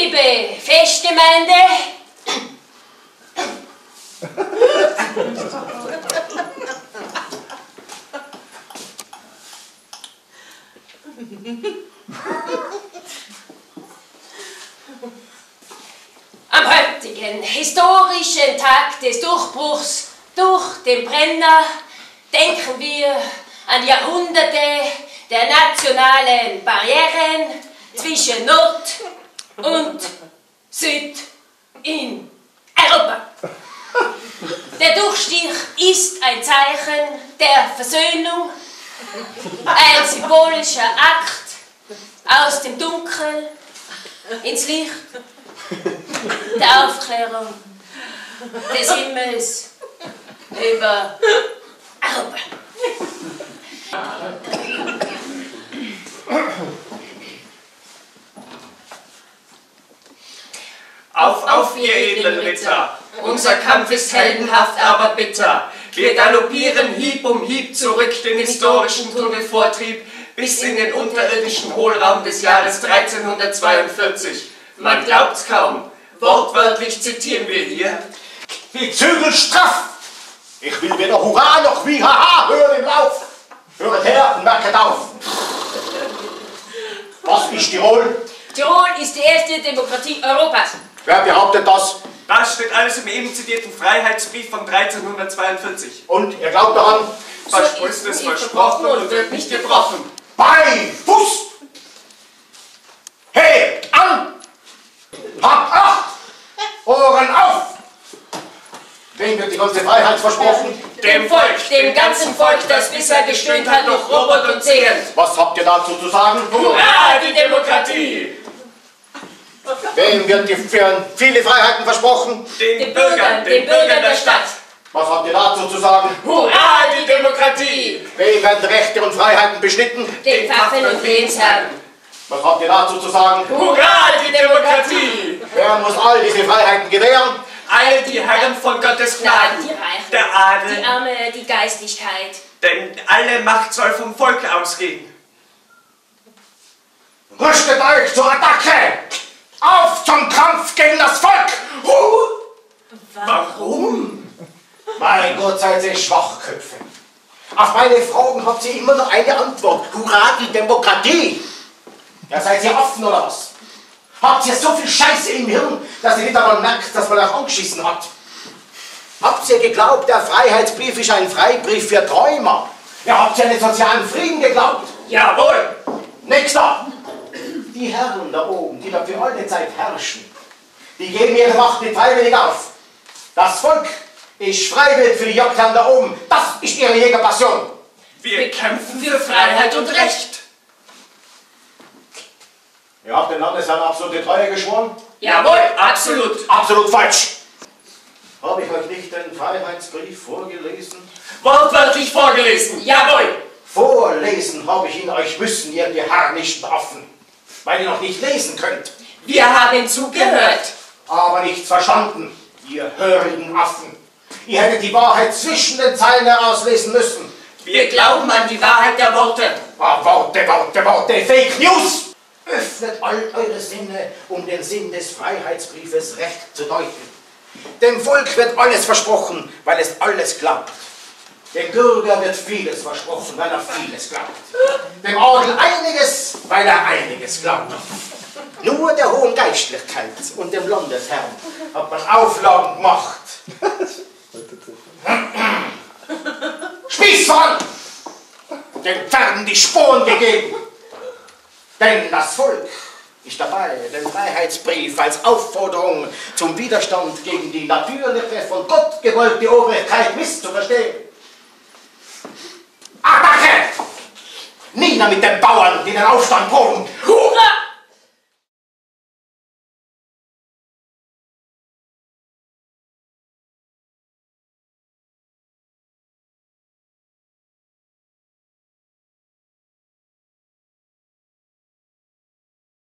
Liebe Festgemeinde, am heutigen historischen Tag des Durchbruchs durch den Brenner denken wir an Jahrhunderte der nationalen Barrieren zwischen Nord und Süd in Europa. Der Durchstich ist ein Zeichen der Versöhnung, ein symbolischer Akt aus dem Dunkel ins Licht der Aufklärung des Himmels über Europa. Auf, ihr edlen Ritter! Unser Kampf ist heldenhaft, aber bitter. Wir galoppieren Hieb um Hieb zurück den historischen Tunnelvortrieb bis in den unterirdischen Hohlraum des Jahres 1342. Man glaubt's kaum. Wortwörtlich zitieren wir hier: Die Zügel straff! Ich will weder Hurra noch wie Haha hören im Lauf! Höret her und merket auf! Was ist Tirol? Tirol ist die erste Demokratie Europas. Wer behauptet das? Das steht alles im eben zitierten Freiheitsbrief von 1342. Und ihr glaubt daran? Verspricht es versprochen und wird nicht gebrochen. Bei Fuß! Hey, an! Habt Acht! Ohren auf! Wem wird die ganze Freiheit versprochen? Dem Volk, dem ganzen Volk, das bisher gestöhnt hat durch Robert und Zehn. Was habt ihr dazu zu sagen? Hurra, die Demokratie! Wem wird die viele Freiheiten versprochen? Den Bürgern der Stadt. Was habt ihr dazu zu sagen? Hurra, die Demokratie! Wem werden Rechte und Freiheiten beschnitten? Den Waffen- und Lehnsherren. Was habt ihr dazu zu sagen? Hurra, die Demokratie! Wer muss all diese Freiheiten gewähren? All die Herren von Gottes Gnaden, Die Reichen, der Adel, die Arme, die Geistlichkeit. denn alle Macht soll vom Volk ausgehen. Rüstet euch zur Attacke! Auf zum Kampf gegen das Volk! Warum? Mein Gott, seid ihr Schwachköpfe. Auf meine Fragen habt ihr immer nur eine Antwort. Hurra, die Demokratie! Ja, seid ihr offen oder was? Habt ihr so viel Scheiße im Hirn, dass ihr nicht einmal merkt, dass man euch angeschissen hat? Habt ihr geglaubt, der Freiheitsbrief ist ein Freibrief für Träumer? Ja, habt ihr an den sozialen Frieden geglaubt? Jawohl! Nächster! Die Herren da oben, die da für alle Zeit herrschen, die geben ihre Macht nicht freiwillig auf. Das Volk ist freiwillig für die Jagdherren da oben. Das ist ihre Jägerpassion. Wir kämpfen für Freiheit und Recht. Ihr habt den Landesherrn absolute Treue geschworen? Jawohl, absolut. Absolut falsch. Habe ich euch nicht den Freiheitsbrief vorgelesen? Wortwörtlich vorgelesen, jawohl. Vorlesen habe ich ihn euch müssen, ihr geharnischten Affen, weil ihr noch nicht lesen könnt. Wir haben zugehört. Aber nichts verstanden, ihr hörigen Affen. Ihr hättet die Wahrheit zwischen den Zeilen herauslesen müssen. Wir glauben an die Wahrheit der Worte. Ah, Worte, Worte, Worte, Fake News! Öffnet all eure Sinne, um den Sinn des Freiheitsbriefes recht zu deuten. Dem Volk wird alles versprochen, weil es alles glaubt. Dem Bürger wird vieles versprochen, weil er vieles glaubt. Dem Adel einiges, weil er einiges glaubt. Nur der hohen Geistlichkeit und dem Landesherrn hat man Auflagen gemacht. Spieß voran! Den Pferden die Sporen gegeben. Denn das Volk ist dabei, den Freiheitsbrief als Aufforderung zum Widerstand gegen die natürliche, von Gott gewollte Obrigkeit misszuverstehen. Attacke! Nieder mit den Bauern, die den Aufstand proben! Hurra!